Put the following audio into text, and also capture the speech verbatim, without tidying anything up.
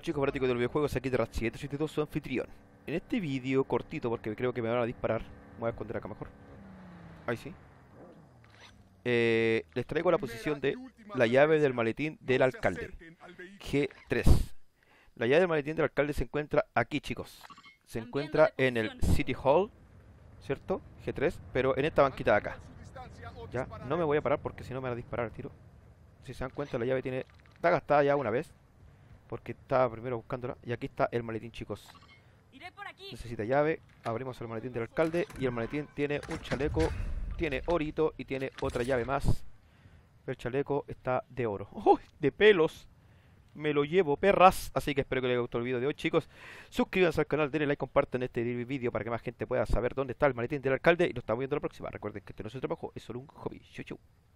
chicos fanáticos de los videojuegos, aquí de Rat siete siete dos, su anfitrión. En este vídeo cortito, porque creo que me van a disparar, me voy a esconder acá mejor. Ahí sí. Eh, les traigo la posición de la llave del maletín del alcalde, G tres. La llave del maletín del alcalde se encuentra aquí, chicos. Se encuentra en el City Hall, ¿cierto? G tres, pero en esta banquita de acá. Ya, no me voy a parar porque si no me van a disparar al tiro. Si se dan cuenta, la llave tiene está gastada ya una vez, porque estaba primero buscándola. Y aquí está el maletín, chicos. Necesita llave. Abrimos el maletín del alcalde. Y el maletín tiene un chaleco, tiene orito y tiene otra llave más. El chaleco está de oro. ¡Oh! De pelos. Me lo llevo, perras. Así que espero que les haya gustado el video de hoy, chicos. Suscríbanse al canal, denle like, compartan este vídeo para que más gente pueda saber dónde está el maletín del alcalde. Y nos estamos viendo la próxima. Recuerden que este no es el trabajo, es solo un hobby. Chau, chau.